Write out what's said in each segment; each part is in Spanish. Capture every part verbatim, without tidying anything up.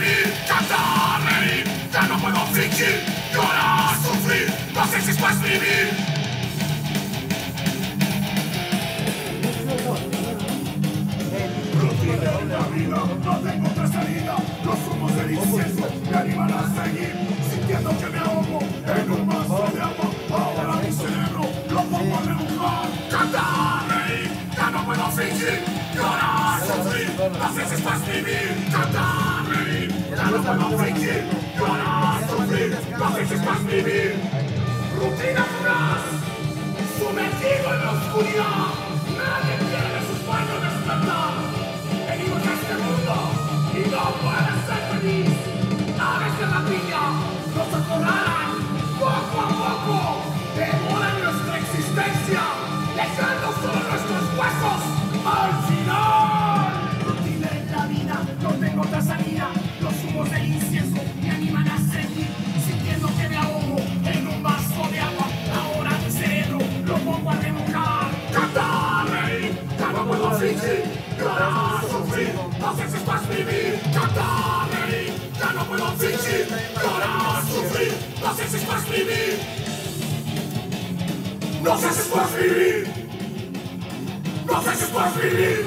vivir, cantar, reír, ya no puedo fingir, llorar, sufrir, no sé si esto es vivir. Rutina en la vida, no tengo otra salida, los humos del incienso me animan a seguir, sintiendo que me ahogo en un vaso de agua, ahora mi cerebro lo pongo a remojar, cantar, reír, ya no puedo fingir, llorar, sufrir, no sé si esto es vivir, cantar, reír, ya no puedo fingir, llorar, sufrir, no sé si esto es vivir. Rutina fugaz, sumergido en la oscuridad, nadie quiere sus sueños despertar. Venimos a este mundo y no puedes ser feliz. Aves de la piña nos acorralan poco a poco, devoran nuestra existencia, dejando solo nuestros huesos al final. Rutina en la vida, no tengo otra salida, los humos del incienso me animan a seguir, sintiendo que me ahogo en un vaso de agua, ahora mi cerebro lo pongo a remojar. Cantar, reír, ya no puedo fingir, llorar, sufrir, no sé si esto es vivir. Cantar, reír, ya no puedo fingir, llorar, sufrir, no sé si esto es vivir. No sé si esto es vivir. No sé si esto es vivir.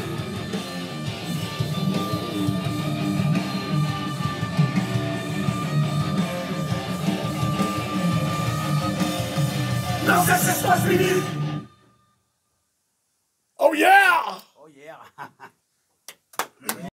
No sé si esto es vivir. Oh yeah! Oh yeah.